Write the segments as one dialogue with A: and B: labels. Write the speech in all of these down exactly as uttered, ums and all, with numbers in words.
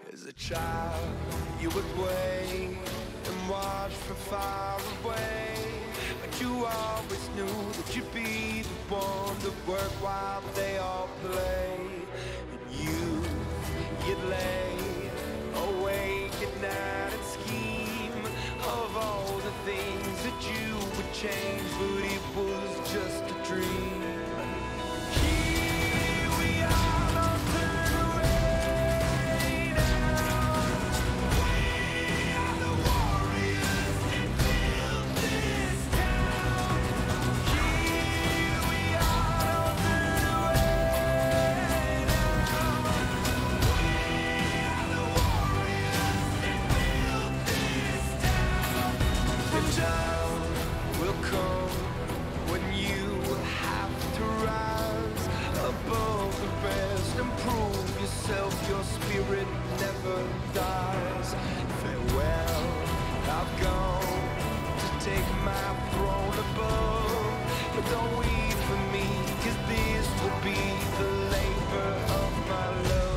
A: As a child, you would wait and watch from far away, but you always knew that you'd be the one to work while they all play. And you, you'd lay awake at night and scheme of all the things that you would change, but it was just a dream. Your spirit never dies. Farewell, I've gone to take my throne above, but don't weep for me, 'cause this will be the labor of my love.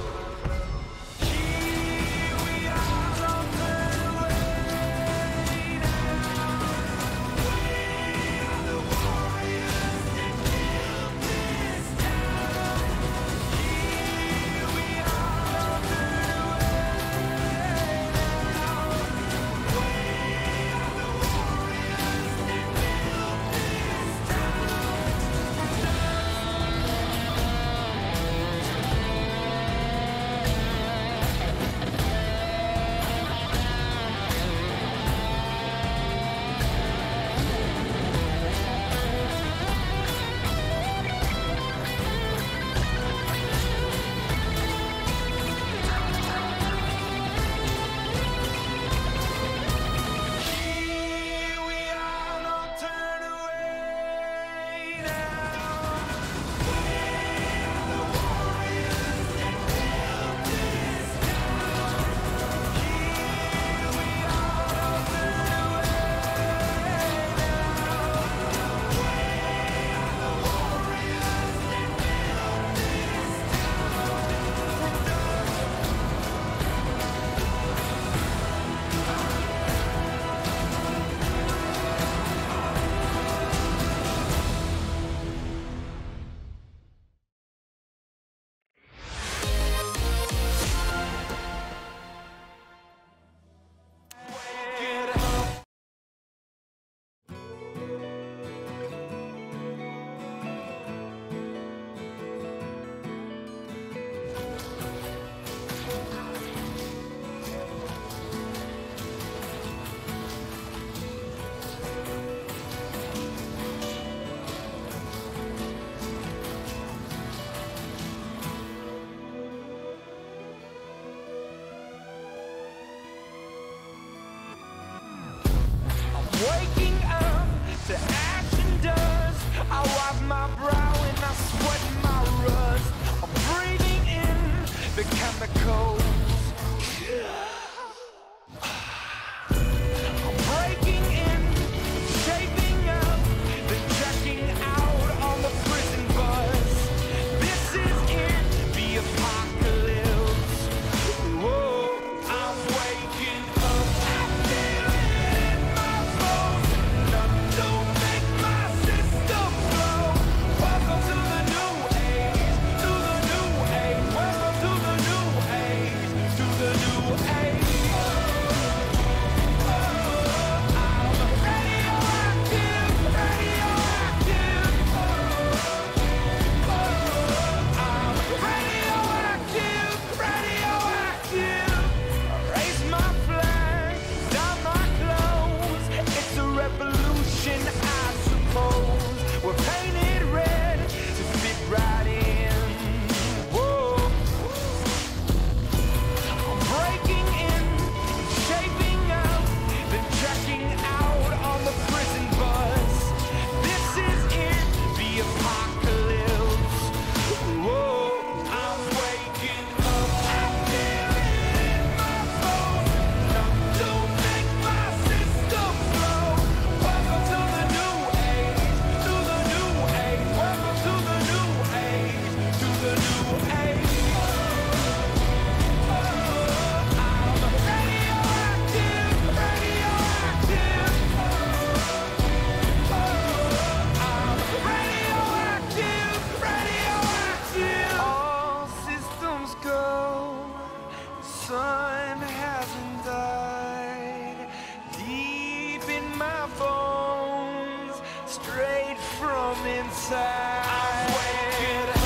A: straight from inside. I'm waking up.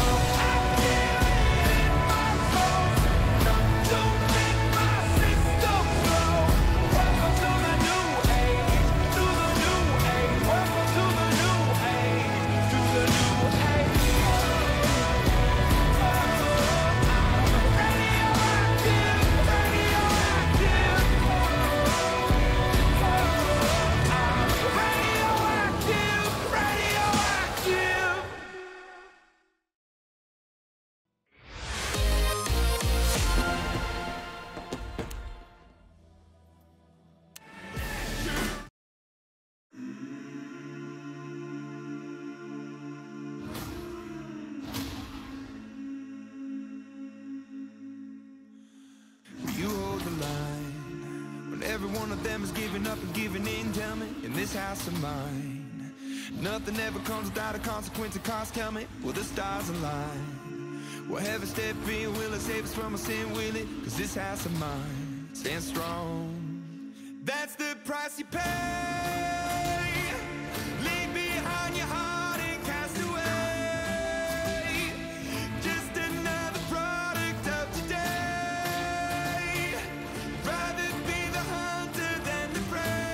A: Every one of them is giving up and giving in, tell me, in this house of mine. Nothing ever comes without a consequence of cost, tell me, will the stars align? Will heaven step in, will it save us from our sin, will it? Cause this house of mine stands strong. That's the price you pay. Leave behind your heart and cast away. Just another product of today. Rather be the hunter than the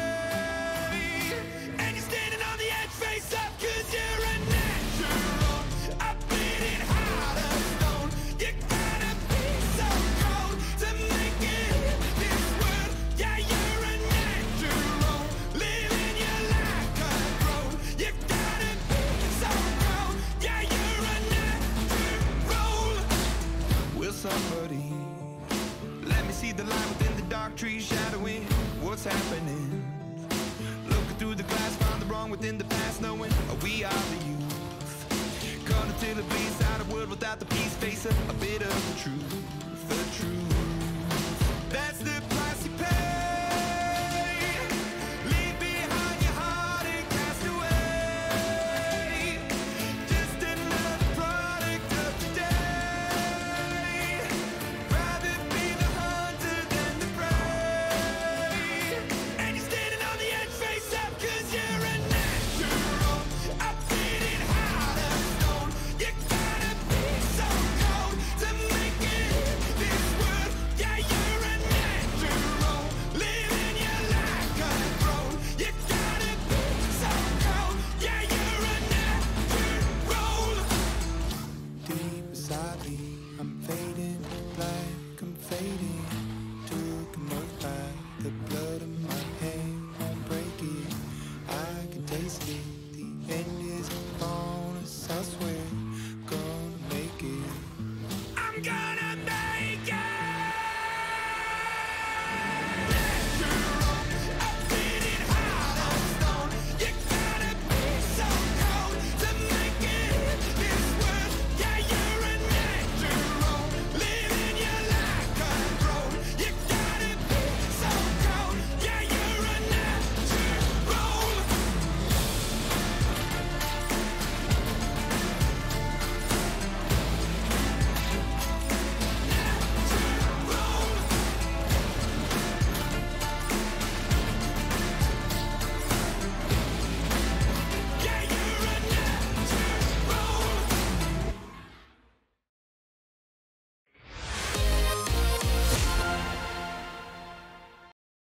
A: prey. And you're standing on the edge, face up, cause you're a natural. A bleeding heart of stone. You gotta be so cold to make it in this world. Yeah, you're a natural. Living your life control. You gotta be so cold. Yeah, you're a natural. Will somebody let me see the light within the dark trees shadowing what's happening? Looking through the glass, find the wrong within the past, knowing we are the youth. Caught until it bleeds out a world without the peace, face a, a bit of the truth, the truth. That's the price you pay. Leave behind your heart and cast away. Just another product of today. Rather be the hunter than the prey. And you're standing on the edge, face up, cause you're a natural. A bleeding heart of stone. You gotta be so cold to make it in this world. Yeah, you're a natural. Living your life control. You gotta be so cold. Yeah, you're a natural. Deep beside me, I'm fading, like I'm fading. Took an oath by the blood of my hand, won't break it. I can taste it.